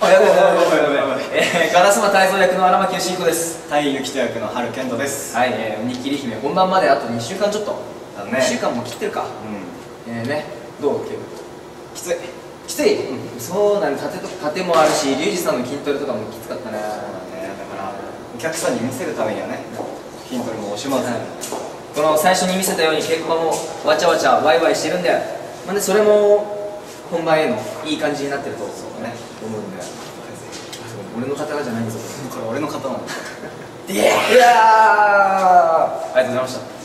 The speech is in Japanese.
あ、やばいやばいやばいやばい。 烏丸泰造役の荒牧義彦です。 タイユキト役の春健人です。 はい、鬼切り姫本番まであと2週間ちょっと。 だね。 2週間も切ってるか。ね、どう？ きつい。 きつい。そうなんだ。盾もあるし、リュウジさんの筋トレとかもきつかったね。 そうだね。だからお客さんに見せるためにはね、筋トレも惜しまず。 この最初に見せたように結果もわちゃわちゃワイワイしてるんで、なんでそれも本番へのいい感じになってると思うんで。俺の刀じゃないんですよ。 これ俺の刀なんだ。 いやー、ありがとうございました。